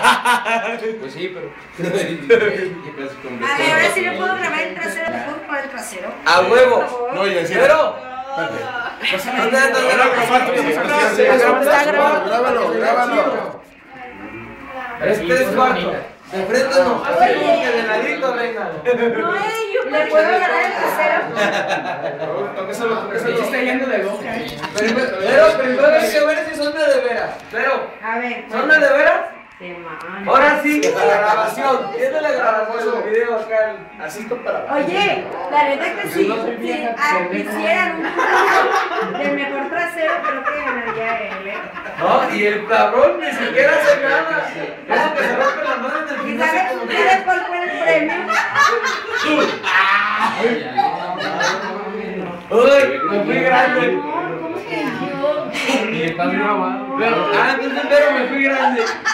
Pues sí, pero. A ver, ahora sí le puedo grabar el trasero, le puedo grabar el trasero. ¡A huevo! No, ya sí. Pero. Está grabando. Grábalo. Es 3-4. De frente no. Así como que de ladito, reina. No, yo le puedo grabar el trasero. Se está yendo de boca. Pero primero hay que ver si son de veras. Pero, A ver. ¿son de veras? Semana. Ahora sí, la grabación. Tiene la grabación del video acá. Así está para. Oye, la neta que sí, si hicieran un juego del mejor trasero, creo que ganaría él. No, y el cabrón ni siquiera hace nada. Eso que se rompe la mano en el ¿Y gimnasio sabes como que. cuál fue el premio? Uy, me fui grande. ¿Cómo que yo? Pero, entonces pero me fui grande.